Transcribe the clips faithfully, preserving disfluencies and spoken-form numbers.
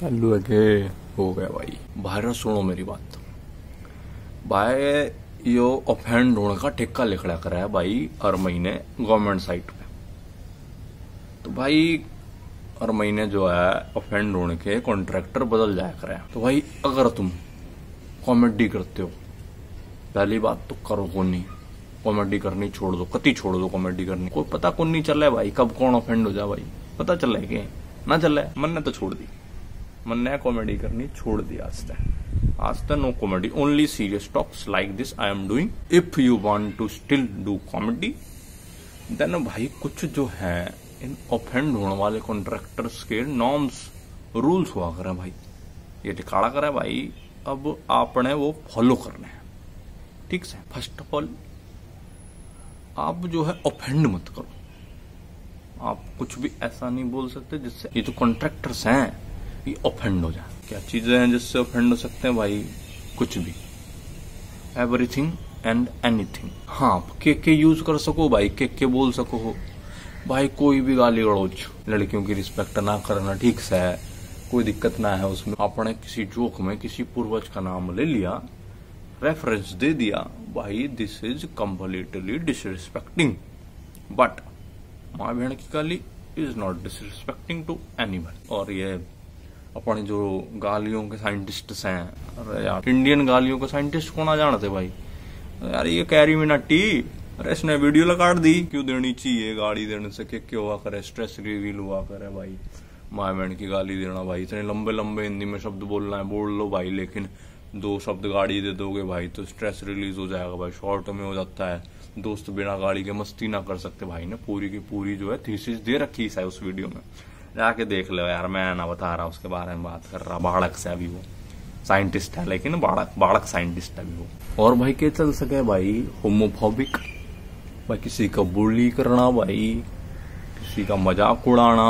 चालू है के हो गया भाई। भाई सुनो मेरी बात भाई, यो ऑफेंड होने का ठेका लिखड़ा करा है भाई हर महीने गवर्नमेंट साइट पे। तो भाई हर महीने जो है ऑफेंड होने के कॉन्ट्रैक्टर बदल जाया करे। तो भाई अगर तुम कॉमेडी करते हो, पहली बात तो करो को नहीं, कॉमेडी करनी छोड़ दो, कति छोड़ दो कॉमेडी करनी। कोई पता कौन नहीं चल रहा है भाई कब कौन ऑफेंड हो जाए भाई, पता चल रहा है कि ना चल रहा है। मन ने तो छोड़ दी, मन ने कॉमेडी करनी छोड़ दी। आज तक आज तक no comedy, only serious talks like this I am doing. If you want to still do comedy then भाई कुछ जो है इन ऑफेंड होने वाले कॉन्ट्रैक्टर्स के नॉर्म्स रूल्स हुआ करें भाई, ये टिकाड़ा करे भाई। अब आपने वो फॉलो करने हैं, ठीक से। फर्स्ट ऑफ ऑल आप जो है ऑफेंड मत करो। आप कुछ भी ऐसा नहीं बोल सकते जिससे ये जो कॉन्ट्रैक्टर्स हैं ये ऑफेंड हो जाए। क्या चीजें हैं जिससे ऑफेंड हो सकते हैं भाई? कुछ भी, एवरीथिंग एंड एनीथिंग। हाँ, के के यूज कर सको भाई, के के बोल सको हो भाई। कोई भी गाली गलौज, लड़कियों की रिस्पेक्ट ना करना, ठीक से है, कोई दिक्कत ना है उसमें। आपने किसी जोक में किसी पूर्वज का नाम ले लिया, रेफरेंस दे दिया भाई, this is completely disrespecting. But माँ बहन की गाली is not disrespecting to anyone. और ये अपने जो गालियों के साइंटिस्ट हैं, अरे यार इंडियन गालियों के साइंटिस्ट को ना जानते भाई यार, ये कैरी मिनाटी, अरे इसने वीडियो लगा दी, क्यों देनी चाहिए गाली देने से? के क्या हुआ करे, स्ट्रेस रिवील हुआ करे भाई। माँ बहन की गाली देना भाई, इतने लंबे लंबे हिंदी में शब्द बोलना है बोल लो भाई, लेकिन दो शब्द गाड़ी दे दोगे भाई तो स्ट्रेस रिलीज हो जाएगा भाई, शॉर्ट में हो जाता है। दोस्त बिना गाड़ी के मस्ती ना कर सकते भाई ने पूरी की पूरी जो है थीसिस दे रखी है उस वीडियो में, जाके देख लो यार। मैं ना बता रहा उसके बारे में बात कर रहा, बाड़क से अभी वो साइंटिस्ट है, लेकिन बाड़क बाड़क साइंटिस्ट है अभी वो। और भाई क्या चल सके भाई, होमोफोबिक भाई, किसी का बुली करना भाई, किसी का मजाक उड़ाना,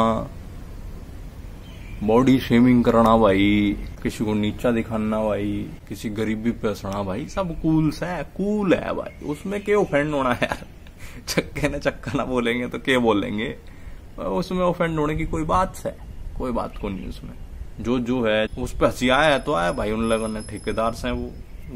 बॉडी शेमिंग करना भाई, किसी को नीचा दिखाना भाई, किसी गरीबी पे हंसना भाई, सब कूल है, कूल है भाई। उसमें क्या ऑफेंड होना है यार? चक्के ने चक्का ना बोलेंगे तो क्या बोलेंगे? उसमें ऑफेंड होने की कोई बात है? कोई बात को नहीं उसमें। जो जो है उस पर हंसी आया है तो आया भाई, उन लोगों ने ठेकेदार से वो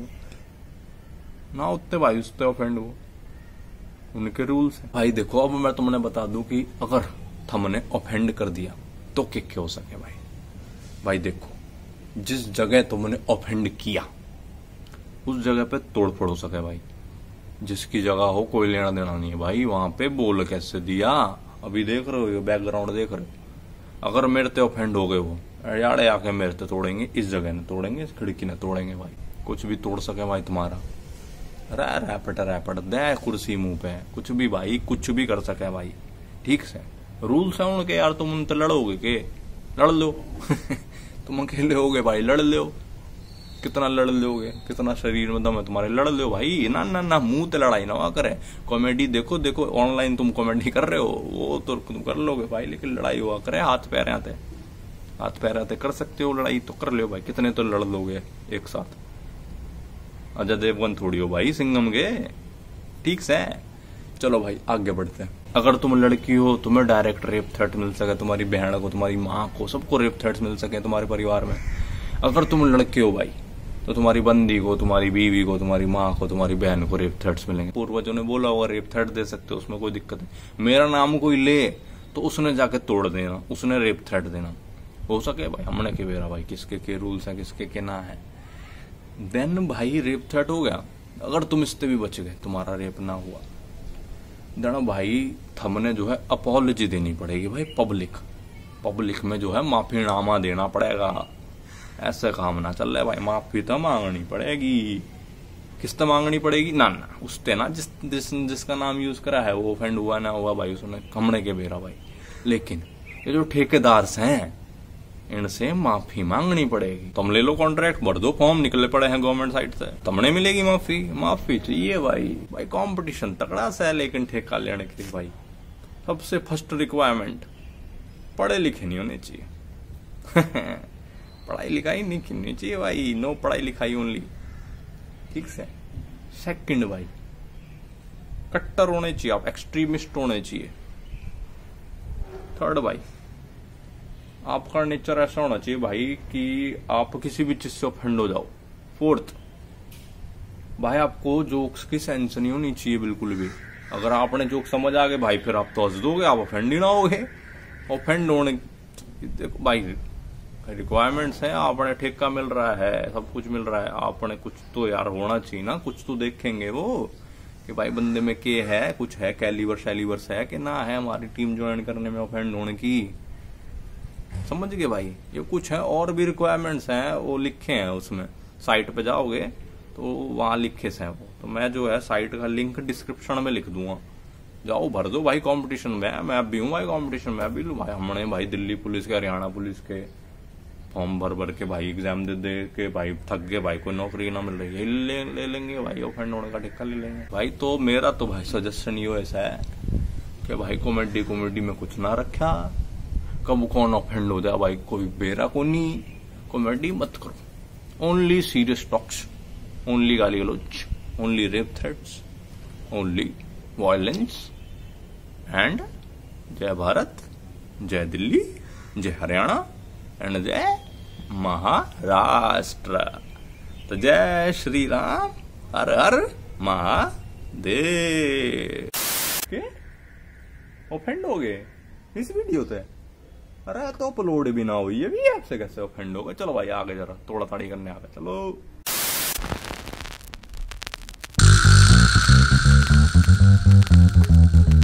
ना उतने भाई उससे ऑफेंड, वो उनके रूल्स है भाई। देखो अब मैं तुमने बता दूं कि अगर हमने ऑफेंड कर दिया तो क्या क्या हो सके भाई। भाई देखो, जिस जगह तुमने ऑफेंड किया उस जगह पे तोड़फोड़ हो सके भाई। जिसकी जगह हो कोई लेना देना नहीं है भाई, वहां पे बोल कैसे दिया अभी देख रहे हो, बैकग्राउंड देख रहे हो। अगर मेरे ते ऑफेंड हो गए वो याड़े आके मेरे ते तोड़ेंगे, इस जगह ने तोड़ेंगे, इस खिड़की ने तोड़ेंगे भाई, कुछ भी तोड़ सके भाई तुम्हारा। रैपट रैपट दे कुर्सी मुंह पे, कुछ भी भाई, कुछ भी कर सके भाई, ठीक से। रूल्स है उनके यार, तुम उनसे लड़ोगे के? लड़ लो तुम अकेले होगे भाई, लड़ लो, कितना लड़ लोगे, कितना शरीर में दम है तुम्हारे, लड़ लो भाई। ना ना ना मुंह ते लड़ाई ना हुआ करे। कॉमेडी देखो देखो, ऑनलाइन तुम कॉमेडी कर रहे हो वो तो तुम कर लोगे भाई, लेकिन लड़ाई हुआ करे हाथ पैर आते, हाथ पैर आते कर सकते हो लड़ाई तो कर लो भाई, कितने तो लड़ लोगे एक साथ। अजय देवगन थोड़ी हो भाई सिंघम के, ठीक से। चलो भाई आगे बढ़ते हैं। अगर तुम लड़की हो तुम्हें डायरेक्ट रेप थ्रेट मिल सके, तुम्हारी बहन को, तुम्हारी माँ को, सबको रेप थ्रेट मिल सके तुम्हारे परिवार में। अगर तुम लड़के हो भाई तो तुम्हारी बंदी को, तुम्हारी बीवी को, तुम्हारी माँ को, तुम्हारी बहन को रेप थ्रेट्स मिलेंगे। पूर्वजों ने बोला होगा रेप थ्रेट दे सकते हो, उसमें कोई दिक्कत नहीं। मेरा नाम कोई ले तो उसने जाके तोड़ देना, उसने रेप थ्रेट देना हो सके भाई। हमने के बेरा भाई किसके के रूल्स है किसके के ना है, देन भाई रेप थ्रेट हो गया। अगर तुम इससे भी बच गए, तुम्हारा रेप ना हुआ, देन भाई हमने जो है अपॉलॉजी देनी पड़ेगी भाई, पब्लिक पब्लिक में जो है माफीनामा देना पड़ेगा। ऐसे काम ना चल रहा है भाई, माफी तो मांगनी पड़ेगी। किससे मांगनी पड़ेगी? ना ना उससे ना जिस, जिस जिसका नाम यूज करा है वो ऑफेंड हुआ ना हुआ भाई, उसने हमने के बेरा भाई। लेकिन ये जो ठेकेदार हैं इनसे माफी मांगनी पड़ेगी। तुम ले लो कॉन्ट्रैक्ट, भर दो फॉर्म, निकले पड़े हैं गवर्नमेंट साइड से, तुमने मिलेगी माफी। माफी चाहिए भाई। भाई कंपटीशन तगड़ा सा है, लेकिन ठेका लेने के लिए भाई सबसे फर्स्ट रिक्वायरमेंट पढ़े लिखे नहीं होने चाहिए। पढ़ाई लिखाई नहीं करनी चाहिए भाई, नो पढ़ाई लिखाई ओनली, ठीक से। सेकंड भाई कट्टर होने चाहिए आप, एक्सट्रीमिस्ट होने चाहिए। थर्ड भाई आपका नेचर ऐसा होना चाहिए भाई कि आप किसी भी चीज से ऑफेंड हो जाओ। फोर्थ भाई, आपको जोक्स की सेंस नहीं होनी चाहिए बिल्कुल भी। अगर आपने जोक समझ आ गए भाई, फिर आप तो हंस दोगे, आप ऑफेंड ही ना होगे। ऑफेंड होने देखो भाई, रिक्वायरमेंट्स है, आपने ठेका मिल रहा है, सब कुछ मिल रहा है, आपने कुछ तो यार होना चाहिए ना, कुछ तो देखेंगे वो कि भाई बंदे में के है, कुछ है, कैलिबर शैलिवर्स है कि ना है हमारी टीम ज्वाइन करने में ऑफेंड होने की। समझ गए भाई, ये कुछ है और भी रिक्वायरमेंट्स हैं, वो लिखे हैं उसमें, साइट पे जाओगे तो वहां लिखे से हैं वो। तो मैं जो है साइट का लिंक डिस्क्रिप्शन में लिख दूंगा, जाओ भर दो भाई कंपटीशन में। मैं भी हूँ भाई कंपटीशन में, भी लू भाई। हमने भाई दिल्ली पुलिस के, हरियाणा पुलिस के फॉर्म भर भर के भाई, एग्जाम दे दे के भाई थक गए भाई, कोई नौकरी ना मिल रही है, ले, ले लेंगे भाई, ऑफेंड होने का ठेका ले लेंगे भाई। तो मेरा तो भाई सजेशन ये ऐसा है कि भाई कॉमेडी कॉमेडी में कुछ ना रखा, कब कौन ऑफेंड हो जाए भाई कोई बेरा को नहीं, कॉमेडी मत करो। ओनली सीरियस टॉक्स, ओनली गाली गलौज, only rape threats, only violence and जय भारत, जय दिल्ली, जय हरियाणा एंड जय महाराष्ट्र। तो जय श्री राम, हर हर महादेव। ऑफेंड हो गए इस वीडियो से? अरे तो अपलोड भी ना हुई है भी, आपसे कैसे ऑफेंड हो गए? चलो भाई आगे जरा तोड़ा ताड़ी करने आ गए, चलो।